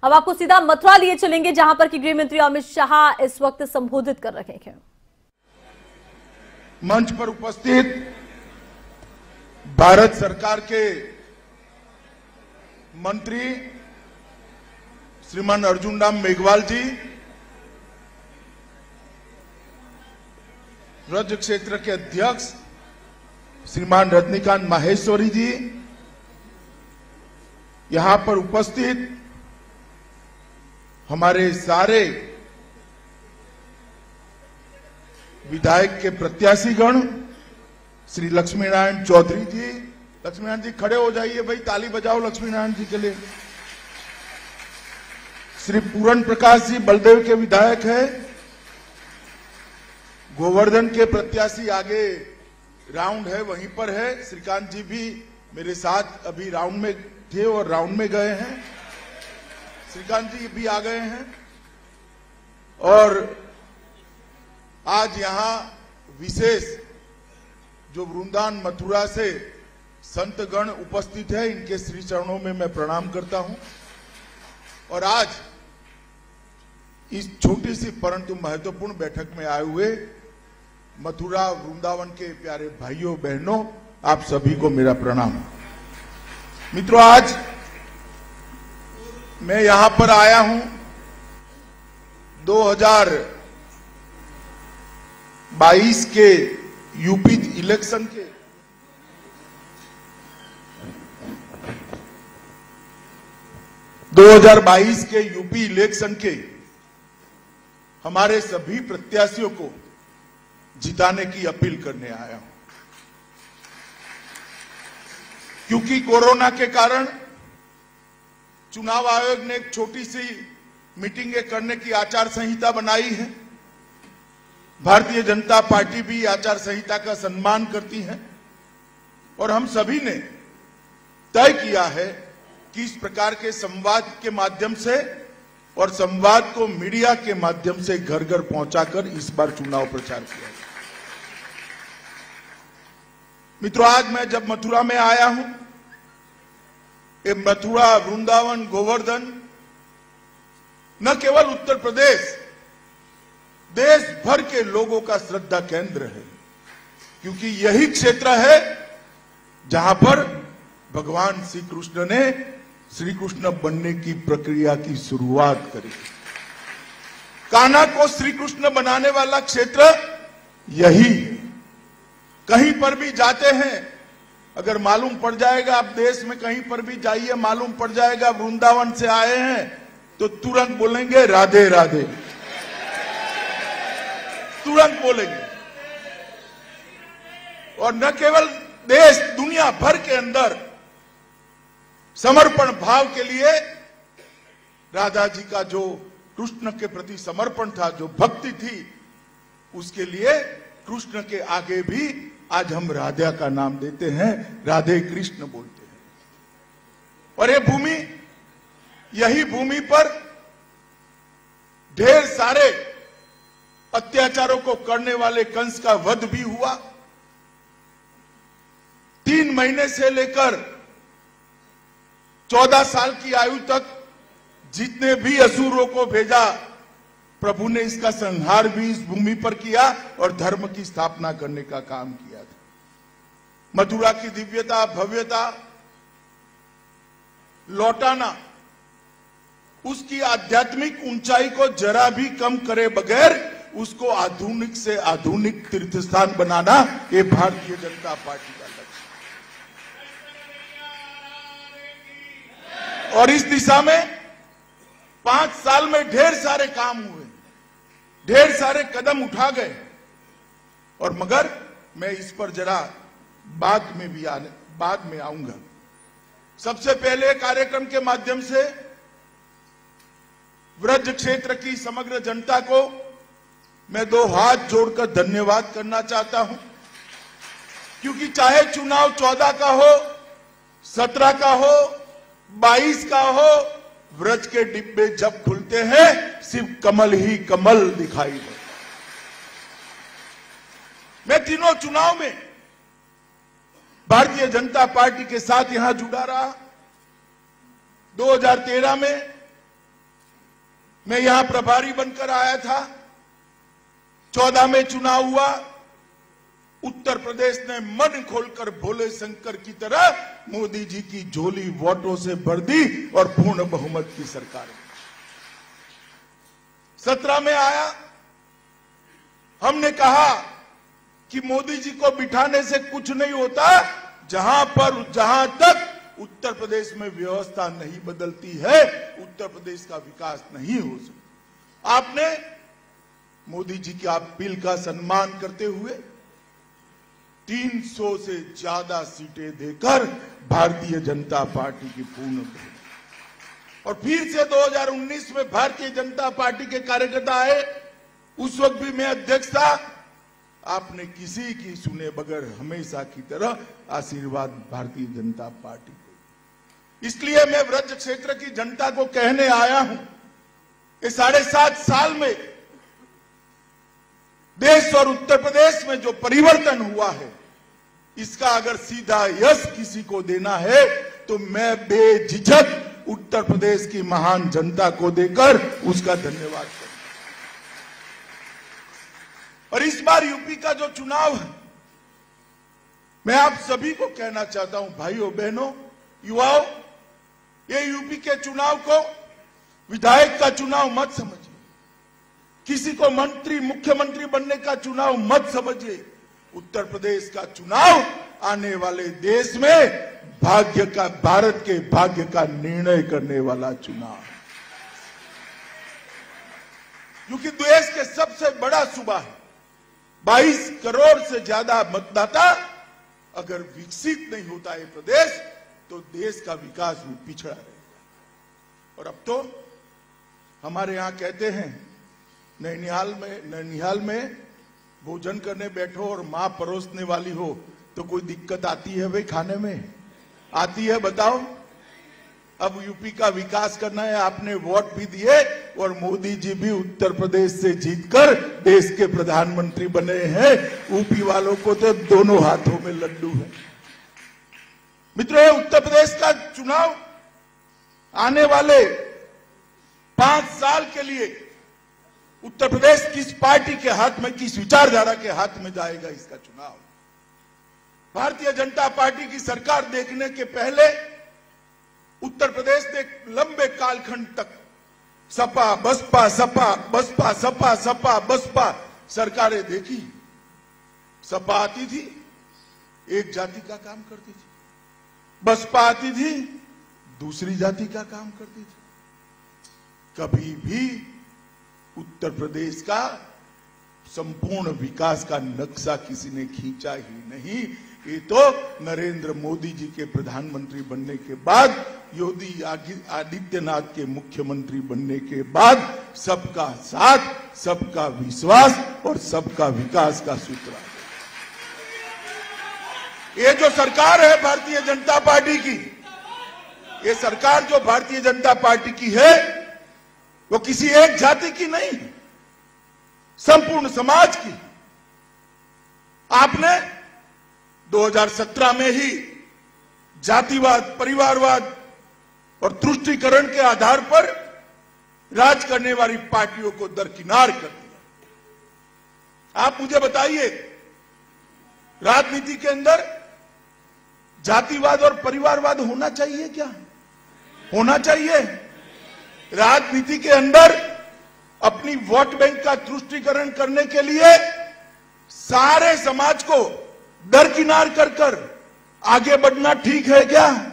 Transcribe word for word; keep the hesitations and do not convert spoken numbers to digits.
अब आपको सीधा मथुरा लिए चलेंगे, जहां पर कि गृह मंत्री अमित शाह इस वक्त संबोधित कर रहे हैं। मंच पर उपस्थित भारत सरकार के मंत्री श्रीमान अर्जुन राम मेघवाल जी, ब्रज क्षेत्र के अध्यक्ष श्रीमान रजनीकांत माहेश्वरी जी, यहां पर उपस्थित हमारे सारे विधायक के प्रत्याशीगण, श्री लक्ष्मी नारायण चौधरी जी, लक्ष्मी नारायण जी खड़े हो जाइए भाई, ताली बजाओ लक्ष्मी नारायण जी के लिए। श्री पूरण प्रकाश जी बलदेव के विधायक है, गोवर्धन के प्रत्याशी आगे राउंड है वहीं पर है, श्रीकांत जी भी मेरे साथ अभी राउंड में थे और राउंड में गए हैं, श्रीकांत जी भी आ गए हैं। और आज यहां विशेष जो वृंदावन मथुरा से संतगण उपस्थित है, इनके श्री चरणों में मैं प्रणाम करता हूं। और आज इस छोटी सी परंतु महत्वपूर्ण बैठक में आए हुए मथुरा वृंदावन के प्यारे भाइयों बहनों, आप सभी को मेरा प्रणाम। मित्रों, आज मैं यहां पर आया हूं दो हज़ार बाईस के यूपी इलेक्शन के दो हज़ार बाईस के यूपी इलेक्शन के हमारे सभी प्रत्याशियों को जिताने की अपील करने आया हूं, क्योंकि कोरोना के कारण चुनाव आयोग ने एक छोटी सी मीटिंगें करने की आचार संहिता बनाई है। भारतीय जनता पार्टी भी आचार संहिता का सम्मान करती है और हम सभी ने तय किया है कि इस प्रकार के संवाद के माध्यम से और संवाद को मीडिया के माध्यम से घर घर पहुंचाकर इस बार चुनाव प्रचार किया। मित्रों, आज मैं जब मथुरा में आया हूं, ये मथुरा, वृंदावन, गोवर्धन न केवल उत्तर प्रदेश, देश भर के लोगों का श्रद्धा केंद्र है, क्योंकि यही क्षेत्र है जहां पर भगवान श्री कृष्ण ने श्री कृष्ण बनने की प्रक्रिया की शुरुआत करी। कान्हा को श्री कृष्ण बनाने वाला क्षेत्र यही है। कहीं पर भी जाते हैं, अगर मालूम पड़ जाएगा, आप देश में कहीं पर भी जाइए, मालूम पड़ जाएगा वृंदावन से आए हैं, तो तुरंत बोलेंगे राधे राधे, तुरंत बोलेंगे। और न केवल देश, दुनिया भर के अंदर समर्पण भाव के लिए राधा जी का जो कृष्ण के प्रति समर्पण था, जो भक्ति थी, उसके लिए कृष्ण के आगे भी आज हम राधा का नाम देते हैं, राधे कृष्ण बोलते हैं। और ये भूमि, यही भूमि पर ढेर सारे अत्याचारों को करने वाले कंस का वध भी हुआ। तीन महीने से लेकर चौदह साल की आयु तक जितने भी असुरों को भेजा, प्रभु ने इसका संहार भी इस भूमि पर किया और धर्म की स्थापना करने का काम किया था। मथुरा की दिव्यता, भव्यता लौटाना, उसकी आध्यात्मिक ऊंचाई को जरा भी कम करे बगैर उसको आधुनिक से आधुनिक तीर्थ स्थान बनाना, ये भारतीय जनता पार्टी का लक्ष्य। और इस दिशा में पांच साल में ढेर सारे काम हुए, ढेर सारे कदम उठा गए। और मगर मैं इस पर जरा बाद में भी आने बाद में आऊंगा। सबसे पहले कार्यक्रम के माध्यम से ब्रज क्षेत्र की समग्र जनता को मैं दो हाथ जोड़कर धन्यवाद करना चाहता हूं, क्योंकि चाहे चुनाव चौदह का हो, सत्रह का हो, बाईस का हो, ब्रज के डिब्बे जब खुलते हैं सिर्फ कमल ही कमल दिखाई दे। मैं तीनों चुनाव में भारतीय जनता पार्टी के साथ यहां जुड़ा रहा। दो हज़ार तेरह में मैं यहां प्रभारी बनकर आया था, चौदह में चुनाव हुआ, उत्तर प्रदेश ने मन खोलकर भोले शंकर की तरह मोदी जी की झोली वोटों से भर दी और पूर्ण बहुमत की सरकार। सत्रह में आया, हमने कहा कि मोदी जी को बिठाने से कुछ नहीं होता, जहां पर जहां तक उत्तर प्रदेश में व्यवस्था नहीं बदलती है, उत्तर प्रदेश का विकास नहीं हो सकता। आपने मोदी जी की अपील का सम्मान करते हुए तीन सौ से ज्यादा सीटें देकर भारतीय जनता पार्टी की पूर्ण बहुमत, और फिर से दो हज़ार उन्नीस में भारतीय जनता पार्टी के कार्यकर्ता आए, उस वक्त भी मैं अध्यक्ष था। आपने किसी की सुने बगैर हमेशा की तरह आशीर्वाद भारतीय जनता पार्टी को। इसलिए मैं ब्रज क्षेत्र की जनता को कहने आया हूं, इस साढ़े सात साल में देश और उत्तर प्रदेश में जो परिवर्तन हुआ है, इसका अगर सीधा यश किसी को देना है तो मैं बेझिझक उत्तर प्रदेश की महान जनता को देकर उसका धन्यवाद करूं। और इस बार यूपी का जो चुनाव है, मैं आप सभी को कहना चाहता हूं, भाइयों बहनों युवाओं, ये यूपी के चुनाव को विधायक का चुनाव मत समझिए, किसी को मंत्री मुख्यमंत्री बनने का चुनाव मत समझिए। उत्तर प्रदेश का चुनाव आने वाले देश में भाग्य का, भारत के भाग्य का निर्णय करने वाला चुनाव, क्योंकि देश के सबसे बड़ा सूबा है। बाईस करोड़ से ज्यादा मतदाता अगर विकसित नहीं होता है प्रदेश, तो देश का विकास भी पिछड़ा रहेगा। और अब तो हमारे यहां कहते हैं, नैनिहाल में नैनिहाल में भोजन करने बैठो और मां परोसने वाली हो तो कोई दिक्कत आती है भाई? खाने में आती है? बताओ। अब यूपी का विकास करना है, आपने वोट भी दिए और मोदी जी भी उत्तर प्रदेश से जीतकर देश के प्रधानमंत्री बने हैं। यूपी वालों को तो दोनों हाथों में लड्डू है। मित्रों, उत्तर प्रदेश का चुनाव आने वाले पांच साल के लिए उत्तर प्रदेश किस पार्टी के हाथ में, किस विचारधारा के हाथ में जाएगा, इसका चुनाव। भारतीय जनता पार्टी की सरकार देखने के पहले उत्तर प्रदेश ने लंबे कालखंड तक सपा बसपा सपा बसपा सपा सपा बसपा सरकारें देखी। सपा आती थी, एक जाति का काम करती थी, बसपा आती थी, दूसरी जाति का काम करती थी। कभी भी उत्तर प्रदेश का संपूर्ण विकास का नक्शा किसी ने खींचा ही नहीं। ये तो नरेंद्र मोदी जी के प्रधानमंत्री बनने के बाद, योगी आदित्यनाथ के मुख्यमंत्री बनने के बाद सबका साथ, सबका विश्वास और सबका विकास का सूत्र है। ये जो सरकार है भारतीय जनता पार्टी की, ये सरकार जो भारतीय जनता पार्टी की है, वो किसी एक जाति की नहीं, संपूर्ण समाज की। आपने दो हज़ार सत्रह में ही जातिवाद, परिवारवाद और तुष्टीकरण के आधार पर राज करने वाली पार्टियों को दरकिनार कर दिया। आप मुझे बताइए, राजनीति के अंदर जातिवाद और परिवारवाद होना चाहिए क्या? होना चाहिए? राजनीति के अंदर अपनी वोट बैंक का तुष्टीकरण करने के लिए सारे समाज को दरकिनार कर कर आगे बढ़ना ठीक है क्या?